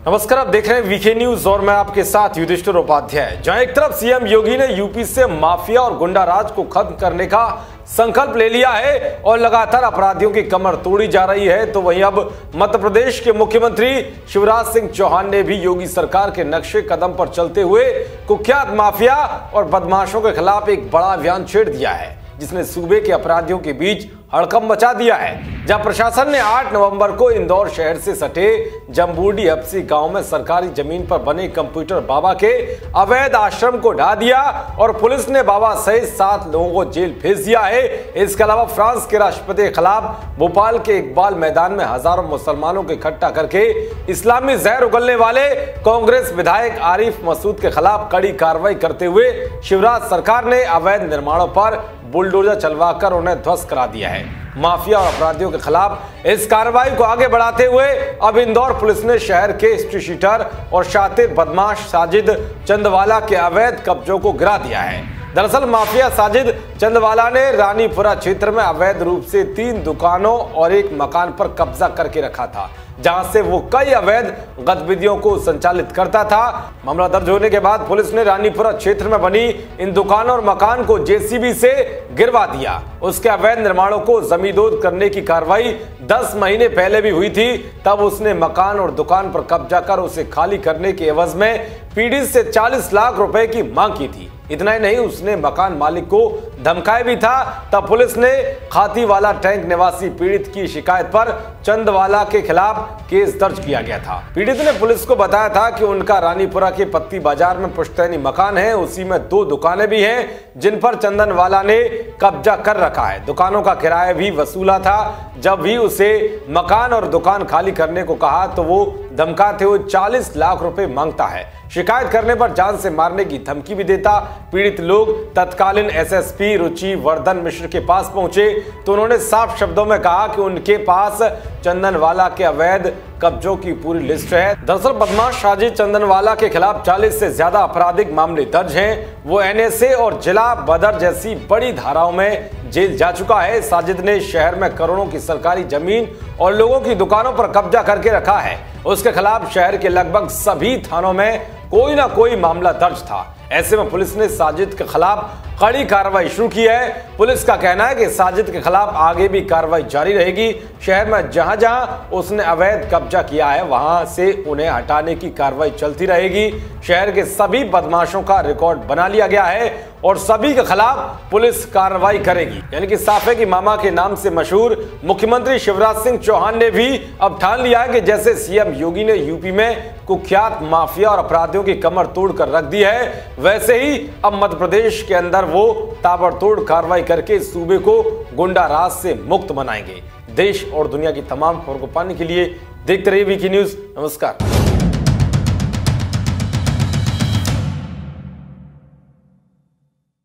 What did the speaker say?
नमस्कार, आप देख रहे हैं वीके न्यूज और मैं आपके साथ युधिष्ठिर उपाध्याय। जहां एक तरफ सीएम योगी ने यूपी से माफिया और गुंडा राज को खत्म करने का संकल्प ले लिया है और लगातार अपराधियों की कमर तोड़ी जा रही है, तो वहीं अब मध्य प्रदेश के मुख्यमंत्री शिवराज सिंह चौहान ने भी योगी सरकार के नक्शे कदम पर चलते हुए कुख्यात माफिया और बदमाशों के खिलाफ एक बड़ा अभियान छेड़ दिया है, जिसने सूबे के अपराधियों के बीच हड़कंप मचा दिया है। जहां प्रशासन ने 8 नवंबर को इंदौर शहर से सटे जम्बूडी हप्सी गांव में सरकारी जमीन पर बने कंप्यूटर बाबा के अवैध आश्रम को ढा दिया और पुलिस ने बाबा सहित 7 लोगों को जेल भेज दिया है। इसके अलावा फ्रांस के राष्ट्रपति के खिलाफ भोपाल के इकबाल मैदान में हजारों मुसलमानों को इकट्ठा करके इस्लामी जहर उगलने वाले कांग्रेस विधायक आरिफ मसूद के खिलाफ कड़ी कार्रवाई करते हुए शिवराज सरकार ने अवैध निर्माणों पर बुलडोजर चलवाकर उन्हें ध्वस्त करा दिया है। माफिया और अपराधियों के खिलाफ इस कार्रवाई को आगे बढ़ाते हुए अब इंदौर पुलिस ने शहर के हिस्ट्री शीटर और शातिर बदमाश साजिद चंदवाला के अवैध कब्जों को गिरा दिया है। दरअसल माफिया साजिद चंदवाला ने रानीपुरा क्षेत्र में अवैध रूप से 3 दुकानों और एक मकान पर कब्जा करके रखा था, जहां से वो कई अवैध गतिविधियों को संचालित करता था। मामला दर्ज होने के बाद पुलिस ने रानीपुरा क्षेत्र में बनी इन दुकानों और मकान को जेसीबी से गिरवा दिया। उसके अवैध निर्माणों को जमींदोज करने की कार्रवाई 10 महीने पहले भी हुई थी। तब उसने मकान और दुकान पर कब्जा कर उसे खाली करने के एवज में पीड़ित से 40 लाख रुपए की मांग की थी। इतना ही नहीं, उसने मकान मालिक को धमकाया भी था। तब पुलिस ने खातीवाला टैंक निवासी पीड़ित की शिकायत पर चंदवाला के खिलाफ केस दर्ज किया गया था। पीड़ित ने पुलिस को बताया था कि उनका रानीपुरा के पत्ती बाजार में पुश्तैनी मकान है, उसी में 2 दुकानें भी हैं जिन पर चंदनवाला ने कब्जा कर रखा है। दुकानों का किराया भी वसूला था। जब भी उसे मकान और दुकान खाली करने को कहा तो वो धमकाते हुए 40 लाख रुपए मांगता है। शिकायत करने पर जान से मारने की धमकी भी देता। पीड़ित लोग तत्कालीन एसएसपी रुचि वर्धन मिश्र के पास पहुंचे तो उन्होंने साफ शब्दों में कहा कि उनके पास चंदनवाला के अवैध कब्जों की पूरी लिस्ट है। दरअसल बदमाश साजिद चंदनवाला के खिलाफ 40 से ज्यादा आपराधिक मामले दर्ज हैं। वो एनएसए और जिला बदर जैसी बड़ी धाराओं में जेल जा चुका है। साजिद ने शहर में करोड़ों की सरकारी जमीन और लोगों की दुकानों पर कब्जा करके रखा है। उसके खिलाफ शहर के लगभग सभी थानों में कोई ना कोई मामला दर्ज था। ऐसे में पुलिस ने साजिद के खिलाफ कड़ी कार्रवाई शुरू की है। पुलिस का कहना है कि साजिद के खिलाफ आगे भी कार्रवाई जारी रहेगी। शहर में जहां जहां उसने अवैध कब्जा किया है वहां से उन्हें हटाने की कार्रवाई चलती रहेगी। शहर के सभी बदमाशों का रिकॉर्ड बना लिया गया है और सभी के खिलाफ पुलिस कार्रवाई करेगी। यानी कि साफ है कि मामा के नाम से मशहूर मुख्यमंत्री शिवराज सिंह चौहान ने भी अब ठान लिया है कि जैसे सीएम योगी ने यूपी में कुख्यात माफिया और अपराधियों की कमर तोड़कर रख दी है, वैसे ही अब मध्य प्रदेश के अंदर वो ताबड़तोड़ कार्रवाई करके सूबे को गुंडा राज से मुक्त बनाएंगे। देश और दुनिया की तमाम खबरों को पाने के लिए देखते रहिए वीके न्यूज। नमस्कार।